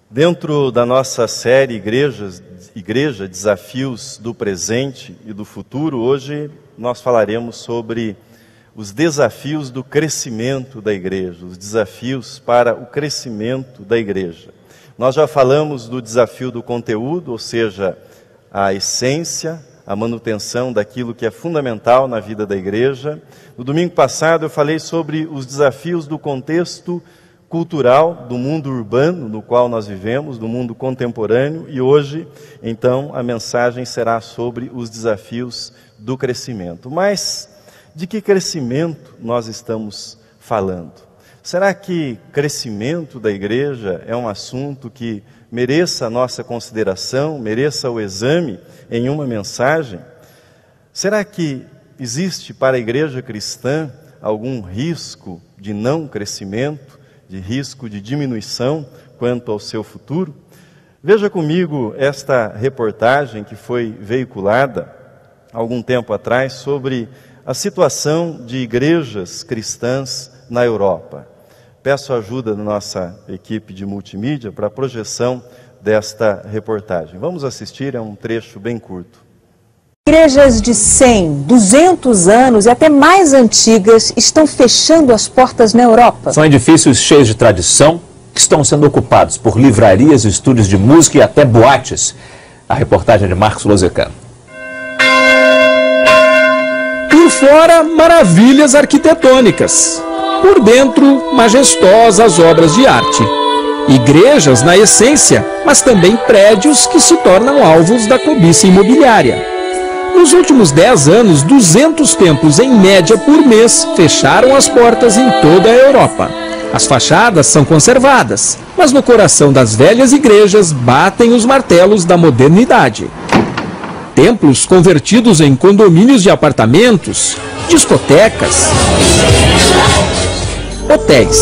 Dentro da nossa série Igreja, Desafios do Presente e do Futuro, hoje nós falaremos sobre os desafios do crescimento da igreja, os desafios para o crescimento da igreja. Nós já falamos do desafio do conteúdo, ou seja, a essência, a manutenção daquilo que é fundamental na vida da igreja. No domingo passado eu falei sobre os desafios do contexto cultural, do mundo urbano no qual nós vivemos, do mundo contemporâneo, e hoje, então, a mensagem será sobre os desafios do crescimento. Mas de que crescimento nós estamos falando? Será que crescimento da igreja é um assunto que mereça a nossa consideração, mereça o exame em uma mensagem? Será que existe para a igreja cristã algum risco de não crescimento, de risco de diminuição quanto ao seu futuro? Veja comigo esta reportagem que foi veiculada há algum tempo atrás sobre a situação de igrejas cristãs na Europa. Peço a ajuda da nossa equipe de multimídia para a projeção desta reportagem. Vamos assistir a um trecho bem curto. Igrejas de 100, 200 anos e até mais antigas estão fechando as portas na Europa. São edifícios cheios de tradição que estão sendo ocupados por livrarias, estúdios de música e até boates. A reportagem de Marcos Lozecano. Por fora, maravilhas arquitetônicas. Por dentro, majestosas obras de arte. Igrejas na essência, mas também prédios que se tornam alvos da cobiça imobiliária. Nos últimos 10 anos, 200 templos em média por mês fecharam as portas em toda a Europa. As fachadas são conservadas, mas no coração das velhas igrejas batem os martelos da modernidade. Templos convertidos em condomínios de apartamentos, discotecas, hotéis.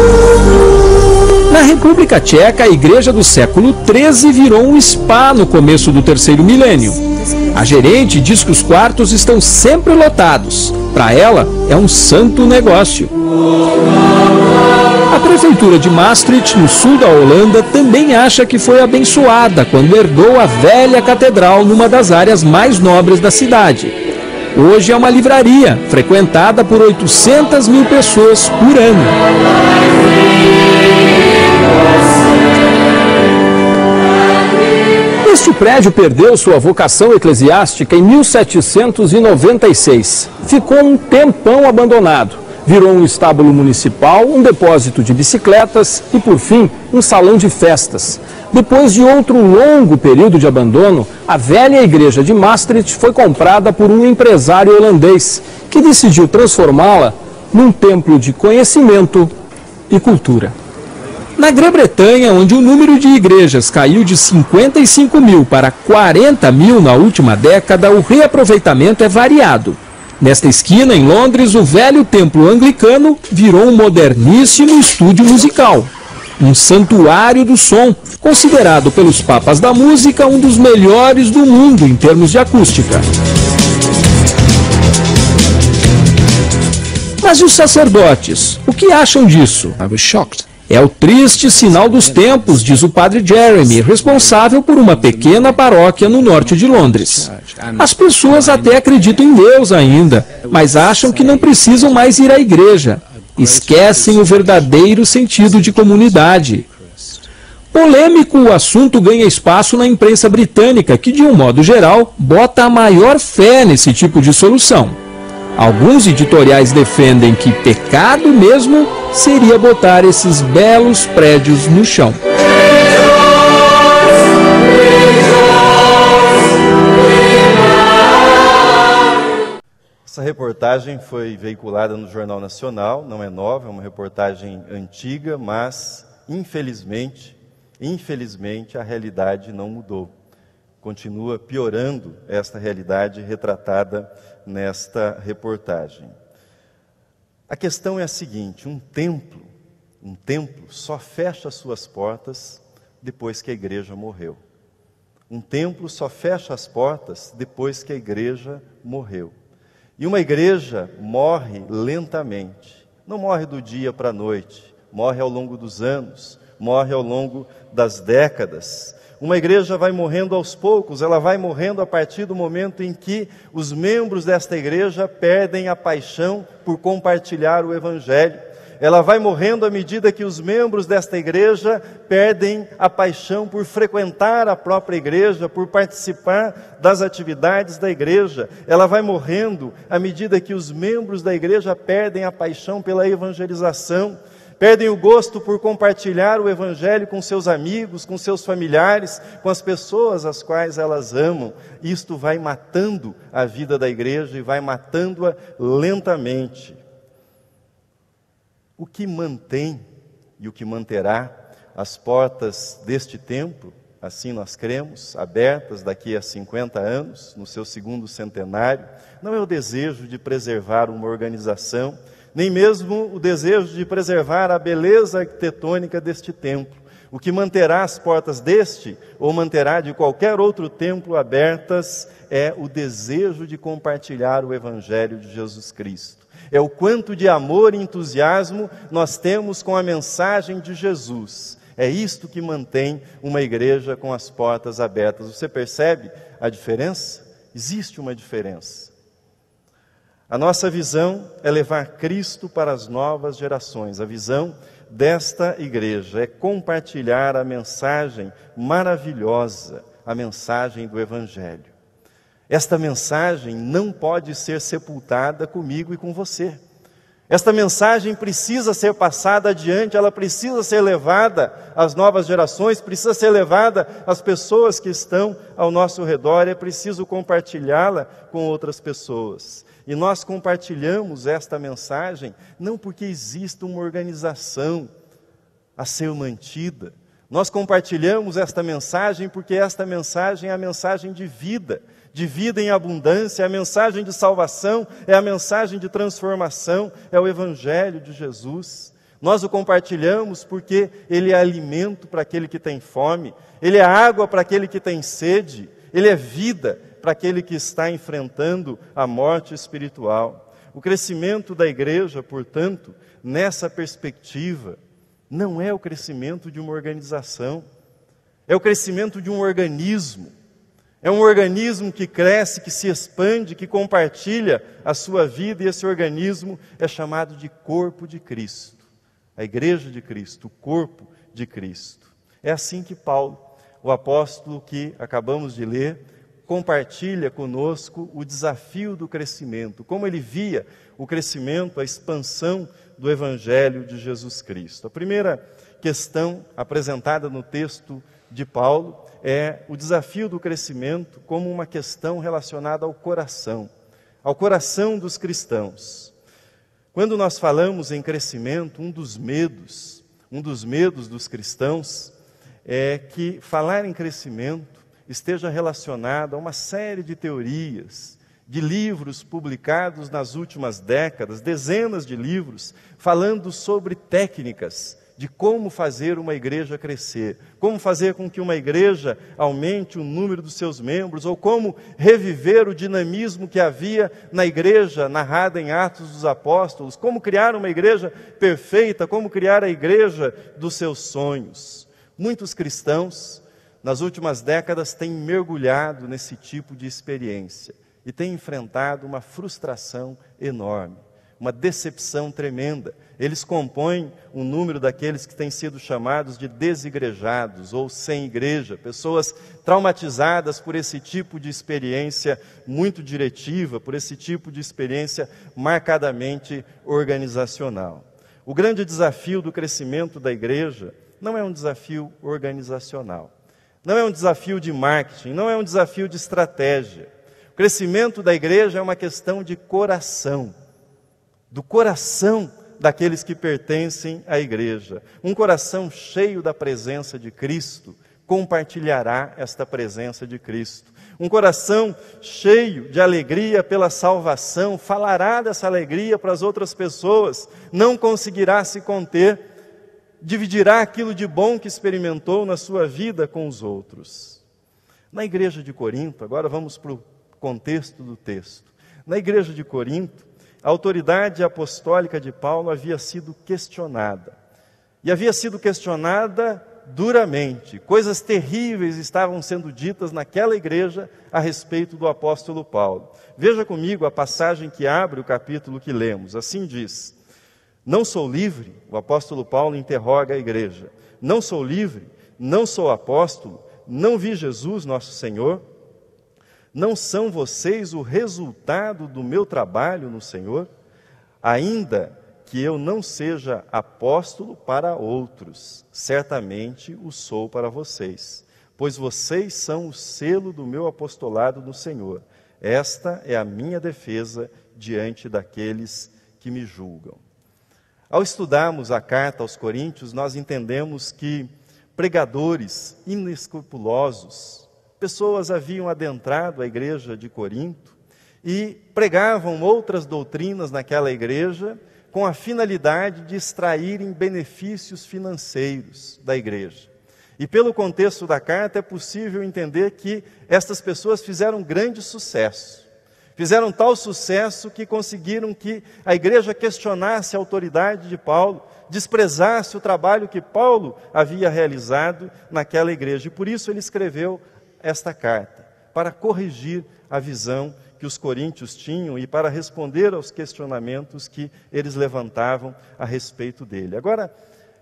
Na República Tcheca, a igreja do século XIII virou um spa no começo do terceiro milênio. A gerente diz que os quartos estão sempre lotados. Para ela, é um santo negócio. A prefeitura de Maastricht, no sul da Holanda, também acha que foi abençoada quando herdou a velha catedral numa das áreas mais nobres da cidade. Hoje é uma livraria, frequentada por 800 mil pessoas por ano. Este prédio perdeu sua vocação eclesiástica em 1796. Ficou um tempão abandonado. Virou um estábulo municipal, um depósito de bicicletas e, por fim, um salão de festas. Depois de outro longo período de abandono, a velha igreja de Maastricht foi comprada por um empresário holandês, que decidiu transformá-la num templo de conhecimento e cultura. Na Grã-Bretanha, onde o número de igrejas caiu de 55 mil para 40 mil na última década, o reaproveitamento é variado. Nesta esquina, em Londres, o velho templo anglicano virou um moderníssimo estúdio musical. Um santuário do som, considerado pelos papas da música um dos melhores do mundo em termos de acústica. Mas e os sacerdotes? O que acham disso? I was shocked. É o triste sinal dos tempos, diz o padre Jeremy, responsável por uma pequena paróquia no norte de Londres. As pessoas até acreditam em Deus ainda, mas acham que não precisam mais ir à igreja. Esquecem o verdadeiro sentido de comunidade. Polêmico, o assunto ganha espaço na imprensa britânica, que, de um modo geral, bota a maior fé nesse tipo de solução. Alguns editoriais defendem que pecado mesmo seria botar esses belos prédios no chão. Essa reportagem foi veiculada no Jornal Nacional, não é nova, é uma reportagem antiga, mas infelizmente a realidade não mudou. Continua piorando esta realidade retratada nesta reportagem. A questão é a seguinte: um templo só fecha suas portas depois que a igreja morreu. Um templo só fecha as portas depois que a igreja morreu. E uma igreja morre lentamente, não morre do dia para a noite, morre ao longo dos anos. morre ao longo das décadas. Uma igreja vai morrendo aos poucos, ela vai morrendo a partir do momento em que os membros desta igreja perdem a paixão por compartilhar o Evangelho. Ela vai morrendo à medida que os membros desta igreja perdem a paixão por frequentar a própria igreja, por participar das atividades da igreja. Ela vai morrendo à medida que os membros da igreja perdem a paixão pela evangelização, perdem o gosto por compartilhar o Evangelho com seus amigos, com seus familiares, com as pessoas às quais elas amam. Isto vai matando a vida da igreja e vai matando-a lentamente. O que mantém e o que manterá as portas deste templo, assim nós cremos, abertas daqui a 50 anos, no seu segundo centenário, não é o desejo de preservar uma organização, nem mesmo o desejo de preservar a beleza arquitetônica deste templo. O que manterá as portas deste, ou manterá de qualquer outro templo abertas, é o desejo de compartilhar o Evangelho de Jesus Cristo. É o quanto de amor e entusiasmo nós temos com a mensagem de Jesus. É isto que mantém uma igreja com as portas abertas. Você percebe a diferença? Existe uma diferença. A nossa visão é levar Cristo para as novas gerações. A visão desta igreja é compartilhar a mensagem maravilhosa, a mensagem do Evangelho. Esta mensagem não pode ser sepultada comigo e com você. Esta mensagem precisa ser passada adiante, ela precisa ser levada às novas gerações, precisa ser levada às pessoas que estão ao nosso redor, é preciso compartilhá-la com outras pessoas. E nós compartilhamos esta mensagem não porque exista uma organização a ser mantida. Nós compartilhamos esta mensagem porque esta mensagem é a mensagem de vida em abundância, é a mensagem de salvação, é a mensagem de transformação, é o Evangelho de Jesus. Nós o compartilhamos porque ele é alimento para aquele que tem fome, ele é água para aquele que tem sede, ele é vida para aquele que está enfrentando a morte espiritual. O crescimento da igreja, portanto, nessa perspectiva, não é o crescimento de uma organização, é o crescimento de um organismo. É um organismo que cresce, que se expande, que compartilha a sua vida, e esse organismo é chamado de corpo de Cristo. A igreja de Cristo, o corpo de Cristo. É assim que Paulo, o apóstolo que acabamos de ler, compartilha conosco o desafio do crescimento, como ele via o crescimento, a expansão do Evangelho de Jesus Cristo. A primeira questão apresentada no texto de Paulo é o desafio do crescimento como uma questão relacionada ao coração dos cristãos. Quando nós falamos em crescimento, um dos medos dos cristãos é que falar em crescimento esteja relacionado a uma série de teorias, de livros publicados nas últimas décadas, dezenas de livros, falando sobre técnicas de como fazer uma igreja crescer, como fazer com que uma igreja aumente o número dos seus membros, ou como reviver o dinamismo que havia na igreja narrada em Atos dos Apóstolos, como criar uma igreja perfeita, como criar a igreja dos seus sonhos. Muitos cristãos, nas últimas décadas, têm mergulhado nesse tipo de experiência e têm enfrentado uma frustração enorme, uma decepção tremenda. Eles compõem um número daqueles que têm sido chamados de desigrejados ou sem igreja, pessoas traumatizadas por esse tipo de experiência muito diretiva, por esse tipo de experiência marcadamente organizacional. O grande desafio do crescimento da igreja não é um desafio organizacional, não é um desafio de marketing, não é um desafio de estratégia. O crescimento da igreja é uma questão de coração, do coração daqueles que pertencem à igreja. Um coração cheio da presença de Cristo compartilhará esta presença de Cristo. Um coração cheio de alegria pela salvação falará dessa alegria para as outras pessoas, não conseguirá se conter, dividirá aquilo de bom que experimentou na sua vida com os outros. Na igreja de Corinto, agora vamos para o contexto do texto. Na igreja de Corinto, a autoridade apostólica de Paulo havia sido questionada. e havia sido questionada duramente. Coisas terríveis estavam sendo ditas naquela igreja a respeito do apóstolo Paulo. Veja comigo a passagem que abre o capítulo que lemos. Assim diz: não sou livre, o apóstolo Paulo interroga a igreja. Não sou livre, não sou apóstolo, não vi Jesus nosso Senhor? Não são vocês o resultado do meu trabalho no Senhor? Ainda que eu não seja apóstolo para outros, certamente o sou para vocês, pois vocês são o selo do meu apostolado no Senhor. Esta é a minha defesa diante daqueles que me julgam. Ao estudarmos a carta aos Coríntios, nós entendemos que pregadores inescrupulosos, pessoas haviam adentrado a igreja de Corinto e pregavam outras doutrinas naquela igreja, com a finalidade de extraírem benefícios financeiros da igreja. E pelo contexto da carta é possível entender que estas pessoas fizeram grande sucesso. Fizeram tal sucesso que conseguiram que a igreja questionasse a autoridade de Paulo, desprezasse o trabalho que Paulo havia realizado naquela igreja. E por isso ele escreveu esta carta, para corrigir a visão que os coríntios tinham e para responder aos questionamentos que eles levantavam a respeito dele. Agora,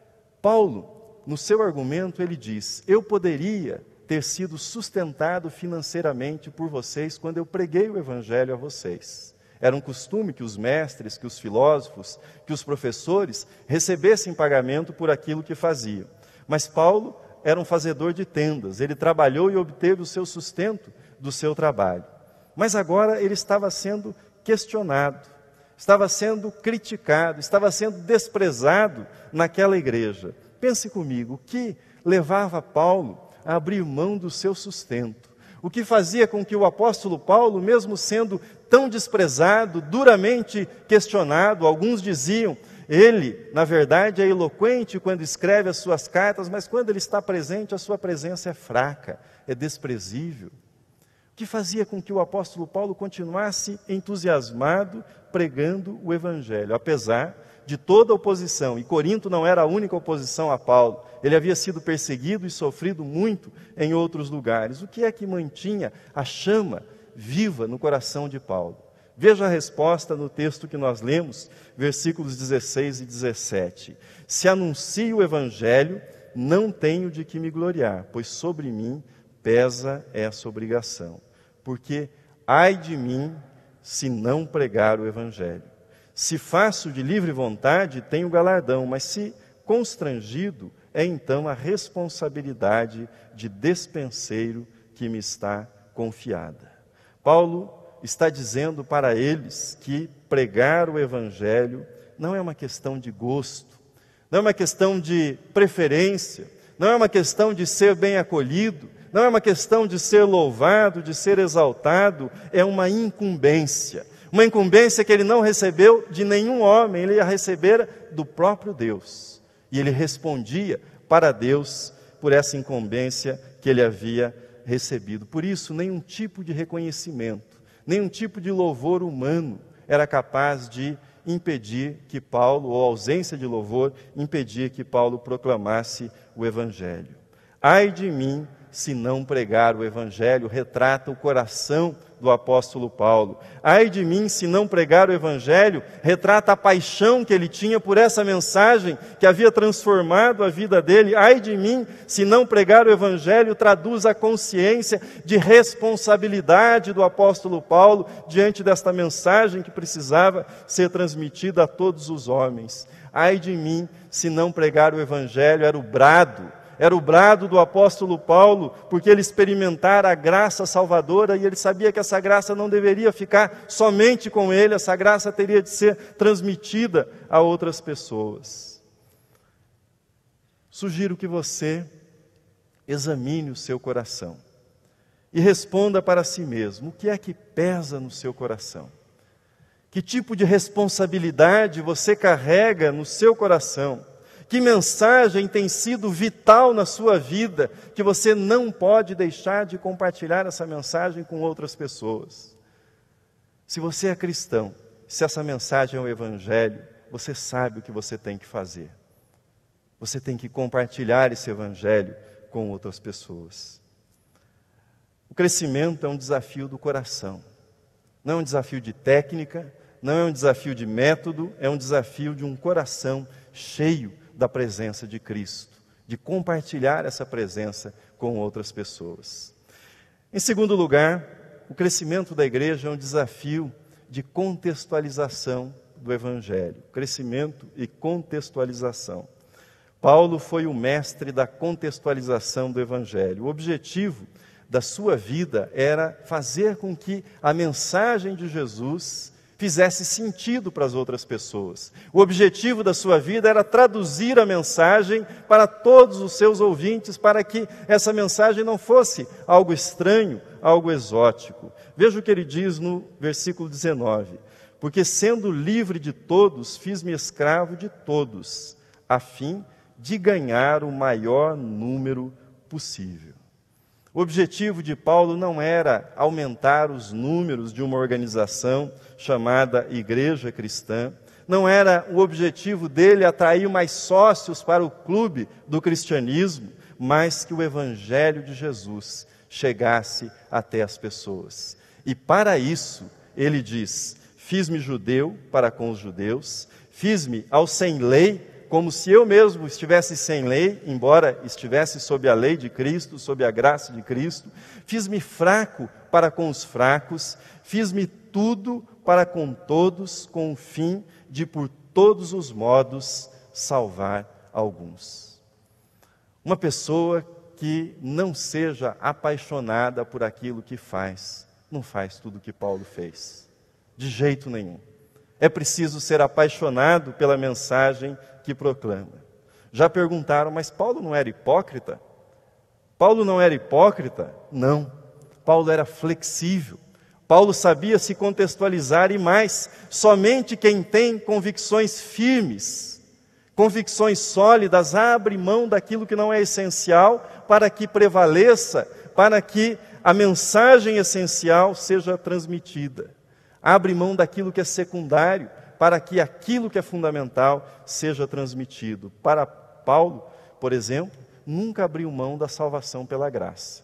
Paulo, no seu argumento, ele diz: eu poderia ter sido sustentado financeiramente por vocês quando eu preguei o evangelho a vocês. Era um costume que os mestres, que os filósofos, que os professores recebessem pagamento por aquilo que faziam. Mas Paulo era um fazedor de tendas, ele trabalhou e obteve o seu sustento do seu trabalho. Mas agora ele estava sendo questionado, estava sendo criticado, estava sendo desprezado naquela igreja. Pense comigo, o que levava Paulo a abrir mão do seu sustento? O que fazia com que o apóstolo Paulo, mesmo sendo tão desprezado, duramente questionado, alguns diziam, ele, na verdade, é eloquente quando escreve as suas cartas, mas quando ele está presente, a sua presença é fraca, é desprezível. O que fazia com que o apóstolo Paulo continuasse entusiasmado pregando o evangelho, apesar de toda a oposição. E Corinto não era a única oposição a Paulo. Ele havia sido perseguido e sofrido muito em outros lugares. O que é que mantinha a chama viva no coração de Paulo? Veja a resposta no texto que nós lemos, versículos 16 e 17. Se anuncio o evangelho, não tenho de que me gloriar, pois sobre mim pesa essa obrigação. Porque ai de mim se não pregar o evangelho. Se faço de livre vontade, tenho galardão, mas se constrangido, é então a responsabilidade de despenseiro que me está confiada. Paulo está dizendo para eles que pregar o evangelho não é uma questão de gosto, não é uma questão de preferência, não é uma questão de ser bem acolhido, não é uma questão de ser louvado, de ser exaltado, é uma incumbência. Uma incumbência que ele não recebeu de nenhum homem, ele a recebera do próprio Deus. E ele respondia para Deus por essa incumbência que ele havia recebido. Por isso, nenhum tipo de reconhecimento, nenhum tipo de louvor humano era capaz de impedir que Paulo, ou a ausência de louvor, impedir que Paulo proclamasse o evangelho. Ai de mim, se não pregar o evangelho, retrata o coração do apóstolo Paulo. Ai de mim, se não pregar o evangelho, retrata a paixão que ele tinha por essa mensagem que havia transformado a vida dele. Ai de mim, se não pregar o evangelho, traduz a consciência de responsabilidade do apóstolo Paulo diante desta mensagem que precisava ser transmitida a todos os homens. Ai de mim, se não pregar o evangelho, era o brado do apóstolo Paulo, porque ele experimentara a graça salvadora e ele sabia que essa graça não deveria ficar somente com ele, essa graça teria de ser transmitida a outras pessoas. Sugiro que você examine o seu coração e responda para si mesmo: o que é que pesa no seu coração? Que tipo de responsabilidade você carrega no seu coração? Que mensagem tem sido vital na sua vida, que você não pode deixar de compartilhar essa mensagem com outras pessoas? Se você é cristão, se essa mensagem é o evangelho, você sabe o que você tem que fazer. Você tem que compartilhar esse evangelho com outras pessoas. O crescimento é um desafio do coração. Não é um desafio de técnica, não é um desafio de método, é um desafio de um coração cheio da presença de Cristo, de compartilhar essa presença com outras pessoas. Em segundo lugar, o crescimento da igreja é um desafio de contextualização do evangelho. Crescimento e contextualização. Paulo foi o mestre da contextualização do evangelho. O objetivo da sua vida era fazer com que a mensagem de Jesus fizesse sentido para as outras pessoas. O objetivo da sua vida era traduzir a mensagem para todos os seus ouvintes, para que essa mensagem não fosse algo estranho, algo exótico. Veja o que ele diz no versículo 19. Porque sendo livre de todos, fiz-me escravo de todos, a fim de ganhar o maior número possível. O objetivo de Paulo não era aumentar os números de uma organização chamada Igreja Cristã, não era o objetivo dele atrair mais sócios para o clube do cristianismo, mas que o Evangelho de Jesus chegasse até as pessoas. E para isso, ele diz, fiz-me judeu para com os judeus, fiz-me ao sem lei, como se eu mesmo estivesse sem lei, embora estivesse sob a lei de Cristo, sob a graça de Cristo. Fiz-me fraco para com os fracos, fiz-me tudo para com todos, com o fim de, por todos os modos, salvar alguns. Uma pessoa que não seja apaixonada por aquilo que faz, não faz tudo o que Paulo fez, de jeito nenhum. É preciso ser apaixonado pela mensagem que proclama. Já perguntaram, mas Paulo não era hipócrita? Paulo não era hipócrita? Não. Paulo era flexível. Paulo sabia se contextualizar e mais, somente quem tem convicções firmes, convicções sólidas, abre mão daquilo que não é essencial para que prevaleça, para que a mensagem essencial seja transmitida. Abre mão daquilo que é secundário, para que aquilo que é fundamental seja transmitido. Para Paulo, por exemplo, nunca abriu mão da salvação pela graça.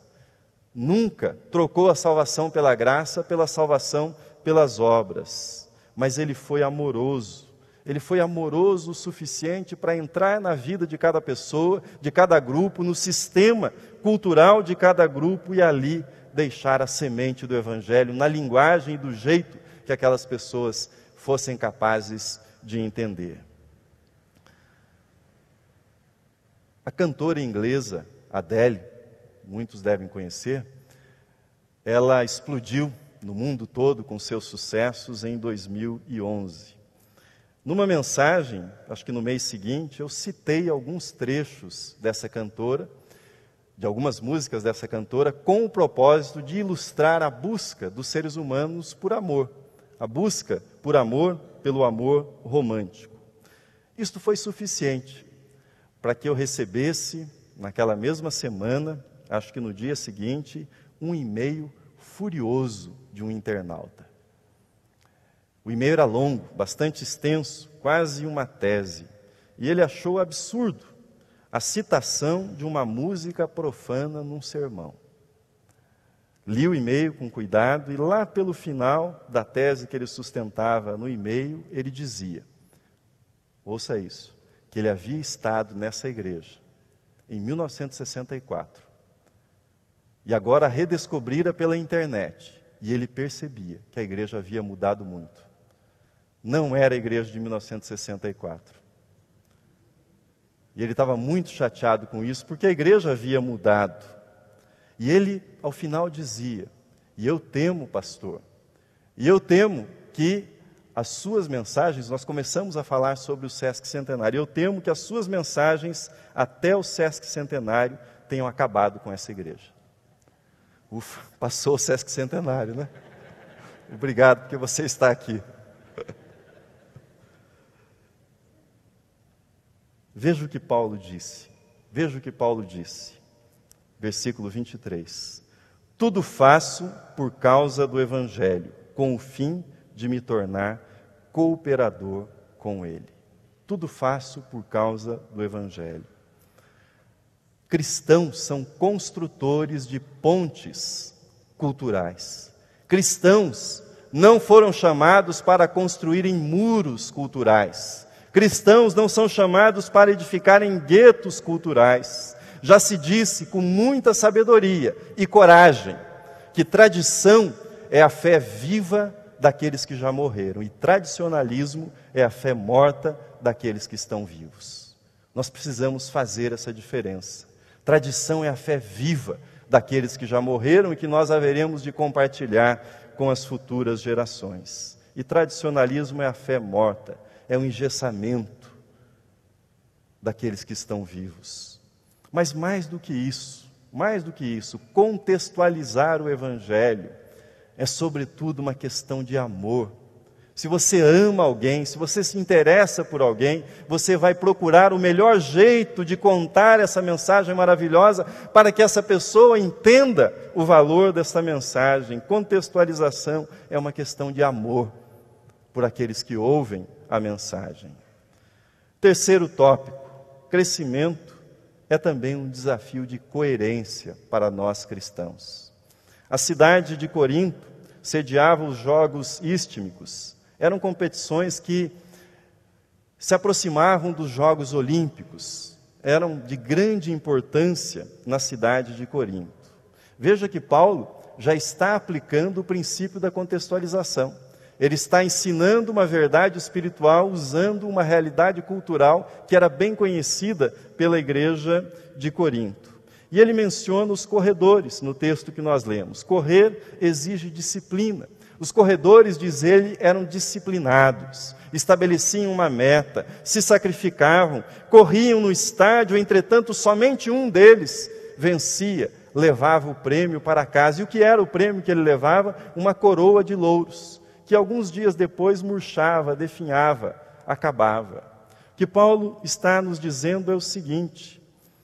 Nunca trocou a salvação pela graça pela salvação pelas obras. Mas ele foi amoroso. Ele foi amoroso o suficiente para entrar na vida de cada pessoa, de cada grupo, no sistema cultural de cada grupo e ali deixar a semente do Evangelho na linguagem e do jeito que aquelas pessoas fossem capazes de entender. A cantora inglesa Adele, muitos devem conhecer, ela explodiu no mundo todo com seus sucessos em 2011. Numa mensagem, acho que no mês seguinte, eu citei alguns trechos dessa cantora, de algumas músicas dessa cantora, com o propósito de ilustrar a busca dos seres humanos por amor. A busca por amor, pelo amor romântico. Isto foi suficiente para que eu recebesse, naquela mesma semana, acho que no dia seguinte, um e-mail furioso de um internauta. O e-mail era longo, bastante extenso, quase uma tese. E ele achou absurdo a citação de uma música profana num sermão. Li o e-mail com cuidado e lá pelo final da tese que ele sustentava no e-mail, ele dizia, ouça isso, que ele havia estado nessa igreja em 1964 e agora redescobrira pela internet e ele percebia que a igreja havia mudado muito. Não era a igreja de 1964. E ele estava muito chateado com isso porque a igreja havia mudado. E ele, ao final, dizia, e eu temo, pastor, e eu temo que as suas mensagens, nós começamos a falar sobre o Sesc Centenário, eu temo que as suas mensagens até o Sesc Centenário tenham acabado com essa igreja. Ufa, passou o Sesc Centenário, né? Obrigado porque você está aqui. Veja o que Paulo disse, veja o que Paulo disse. Versículo 23. Tudo faço por causa do Evangelho, com o fim de me tornar cooperador com ele. Tudo faço por causa do Evangelho. Cristãos são construtores de pontes culturais. Cristãos não foram chamados para construírem muros culturais. Cristãos não são chamados para edificarem guetos culturais. Já se disse com muita sabedoria e coragem que tradição é a fé viva daqueles que já morreram e tradicionalismo é a fé morta daqueles que estão vivos. Nós precisamos fazer essa diferença. Tradição é a fé viva daqueles que já morreram e que nós haveremos de compartilhar com as futuras gerações. E tradicionalismo é a fé morta, é o engessamento daqueles que estão vivos. Mas mais do que isso, contextualizar o Evangelho é sobretudo uma questão de amor. Se você ama alguém, se você se interessa por alguém, você vai procurar o melhor jeito de contar essa mensagem maravilhosa para que essa pessoa entenda o valor dessa mensagem. Contextualização é uma questão de amor por aqueles que ouvem a mensagem. Terceiro tópico, crescimento é também um desafio de coerência para nós cristãos. A cidade de Corinto sediava os Jogos Istmicos. Eram competições que se aproximavam dos Jogos Olímpicos. Eram de grande importância na cidade de Corinto. Veja que Paulo já está aplicando o princípio da contextualização. Ele está ensinando uma verdade espiritual usando uma realidade cultural que era bem conhecida pela igreja de Corinto. E ele menciona os corredores no texto que nós lemos. Correr exige disciplina. Os corredores, diz ele, eram disciplinados, estabeleciam uma meta, se sacrificavam, corriam no estádio, entretanto somente um deles vencia, levava o prêmio para casa. E o que era o prêmio que ele levava? Uma coroa de louros, que alguns dias depois murchava, definhava, acabava. O que Paulo está nos dizendo é o seguinte: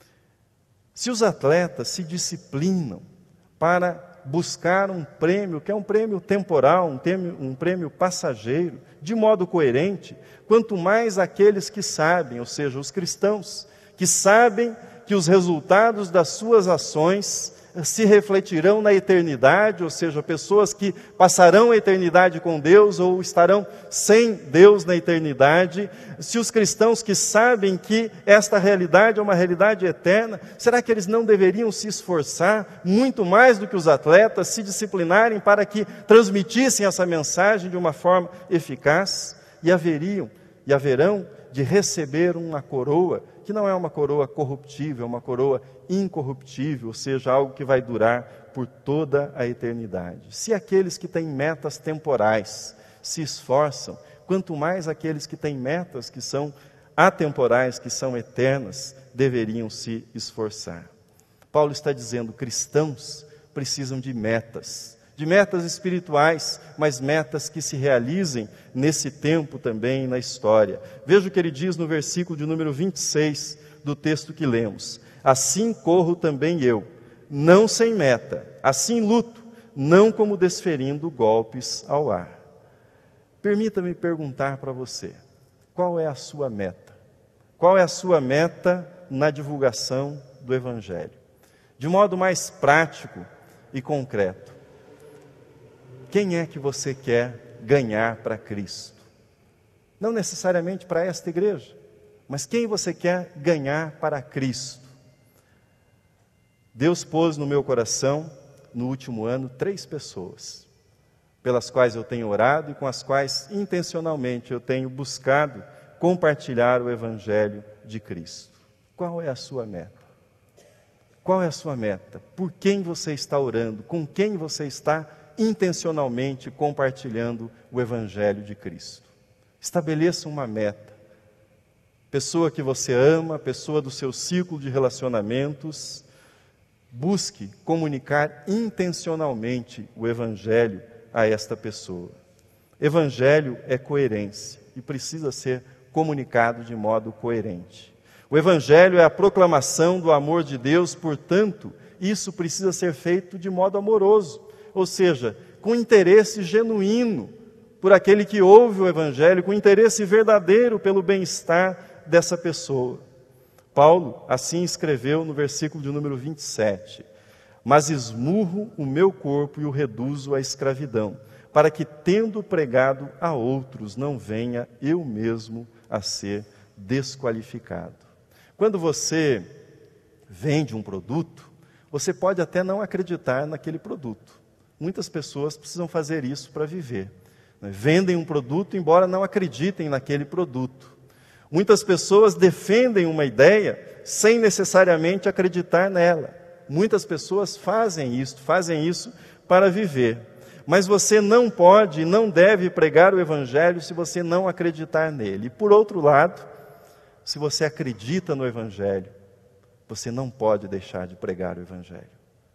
se os atletas se disciplinam para buscar um prêmio, que é um prêmio temporal, um prêmio passageiro, de modo coerente, quanto mais aqueles que sabem, ou seja, os cristãos, que sabem que os resultados das suas ações se refletirão na eternidade, ou seja, pessoas que passarão a eternidade com Deus ou estarão sem Deus na eternidade. Se os cristãos que sabem que esta realidade é uma realidade eterna, será que eles não deveriam se esforçar muito mais do que os atletas, se disciplinarem para que transmitissem essa mensagem de uma forma eficaz? E haverão de receber uma coroa, que não é uma coroa corruptível, é uma coroa incorruptível, ou seja, algo que vai durar por toda a eternidade. Se aqueles que têm metas temporais se esforçam, quanto mais aqueles que têm metas que são atemporais, que são eternas, deveriam se esforçar. Paulo está dizendo, cristãos precisam de metas espirituais, mas metas que se realizem nesse tempo também na história. Veja o que ele diz no versículo de número 26 do texto que lemos. Assim corro também eu, não sem meta, assim luto, não como desferindo golpes ao ar. Permita-me perguntar para você, qual é a sua meta? Qual é a sua meta na divulgação do Evangelho? De modo mais prático e concreto, quem é que você quer ganhar para Cristo? Não necessariamente para esta igreja, mas quem você quer ganhar para Cristo? Deus pôs no meu coração, no último ano, 3 pessoas, pelas quais eu tenho orado e com as quais, intencionalmente, eu tenho buscado compartilhar o Evangelho de Cristo. Qual é a sua meta? Qual é a sua meta? Por quem você está orando? Com quem você está intencionalmente compartilhando o Evangelho de Cristo? Estabeleça uma meta. Pessoa que você ama, pessoa do seu ciclo de relacionamentos, busque comunicar intencionalmente o Evangelho a esta pessoa. Evangelho é coerência e precisa ser comunicado de modo coerente. O Evangelho é a proclamação do amor de Deus, portanto, isso precisa ser feito de modo amoroso, ou seja, com interesse genuíno por aquele que ouve o Evangelho com interesse verdadeiro pelo bem-estar dessa pessoa. Paulo assim escreveu no versículo de número 27, mas esmurro o meu corpo e o reduzo à escravidão, para que, tendo pregado a outros, não venha eu mesmo a ser desqualificado. Quando você vende um produto, você pode até não acreditar naquele produto. Muitas pessoas precisam fazer isso para viver. Vendem um produto, embora não acreditem naquele produto. Muitas pessoas defendem uma ideia sem necessariamente acreditar nela. Muitas pessoas fazem isso para viver. Mas você não pode e não deve pregar o Evangelho se você não acreditar nele. E por outro lado, se você acredita no Evangelho, você não pode deixar de pregar o Evangelho.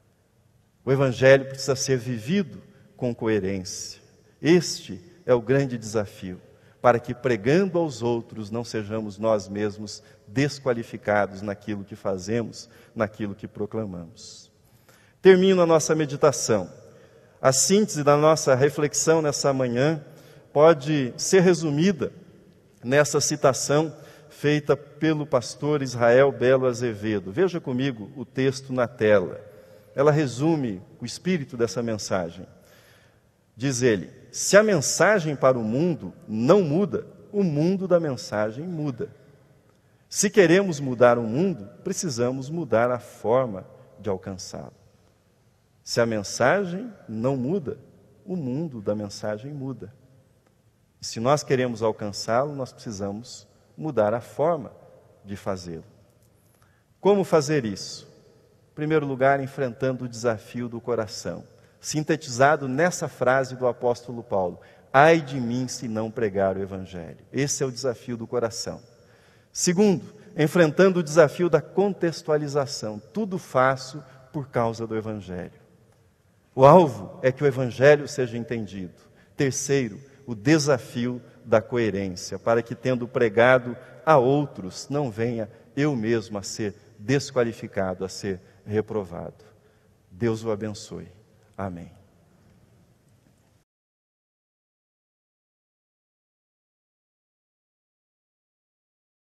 O Evangelho precisa ser vivido com coerência. Este é o grande desafio, para que pregando aos outros não sejamos nós mesmos desqualificados naquilo que fazemos, naquilo que proclamamos. Termino a nossa meditação. A síntese da nossa reflexão nessa manhã pode ser resumida nessa citação feita pelo pastor Israel Belo Azevedo. Veja comigo o texto na tela. Ela resume o espírito dessa mensagem. Diz ele: se a mensagem para o mundo não muda, o mundo da mensagem muda. Se queremos mudar o mundo, precisamos mudar a forma de alcançá-lo. Se a mensagem não muda, o mundo da mensagem muda. E se nós queremos alcançá-lo, nós precisamos mudar a forma de fazê-lo. Como fazer isso? Em primeiro lugar, enfrentando o desafio do coração, sintetizado nessa frase do apóstolo Paulo: ai de mim se não pregar o Evangelho. Esse é o desafio do coração. Segundo, enfrentando o desafio da contextualização. Tudo faço por causa do Evangelho. O alvo é que o Evangelho seja entendido. Terceiro, o desafio da coerência, para que, tendo pregado a outros, não venha eu mesmo a ser desqualificado, a ser reprovado. Deus o abençoe. Amém.